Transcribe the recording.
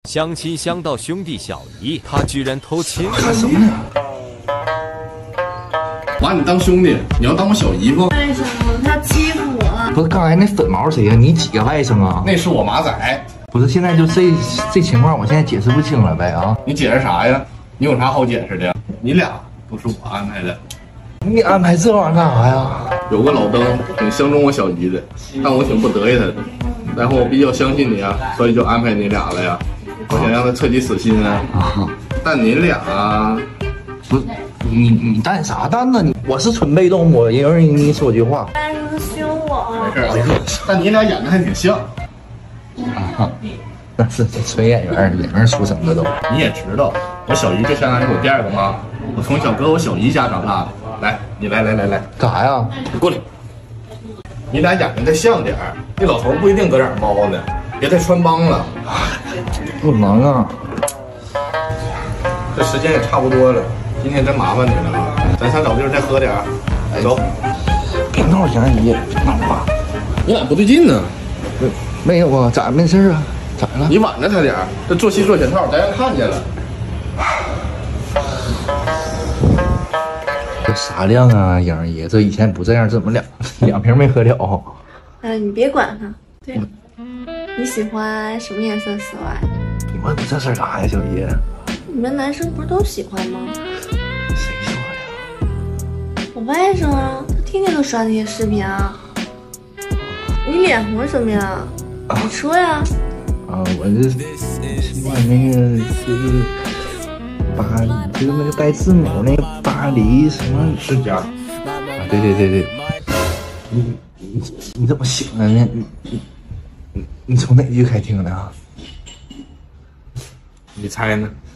相亲相到兄弟小姨，他居然偷亲。 干什么呢？ 把你当兄弟，你要当我小姨夫？ 为什么他欺负我？ 不是刚才那粉毛谁呀？你几个外甥啊？ 那是我马仔。 不是，现在就这情况，我现在解释不清了呗啊！ 你解释啥呀？你有啥好解释的？你俩都是我安排的。 你安排这玩意儿干啥呀？ 有个老登挺相中我小姨的，但我挺不得意他的。然后我比较相信你啊，所以就安排你俩了呀。我想让他彻底死心啊。但你俩不是你蛋啥蛋呢？我是纯被动，我一人跟你说句话。 为什么凶我？ 没事，但你俩演的还挺像。 那是纯演员出身的都。 你也知道，我小姨就相当于我第二个妈，我从小搁我小姨家长大的。来，你来， 干啥呀？ 你过来。你俩演的再像点儿，那老头不一定搁这儿猫呢，别太穿帮了。 不能啊！ 这时间也差不多了，今天真麻烦你了啊！咱上找地儿再喝点儿。走。 别闹杨姨，别闹吧。 你俩不对劲呢。 没有啊，咋没事啊？咋了？ 你挽着他点儿，这做戏做全套，咱让看见了。 这啥量啊，杨姨？这以前不这样，怎么两瓶没喝了？ 你别管他。对，你喜欢什么颜色丝袜？ 你问这事儿干啥呀，小姨？ 你们男生不是都喜欢吗？ 谁说的？ 我外甥啊，他天天都刷那些视频啊。你脸红什么呀？你说呀。 我这喜欢那个就是就是那个带字母那个巴黎什么世家啊？对，你怎么醒了呢？你从哪句开听的啊？ 你猜呢？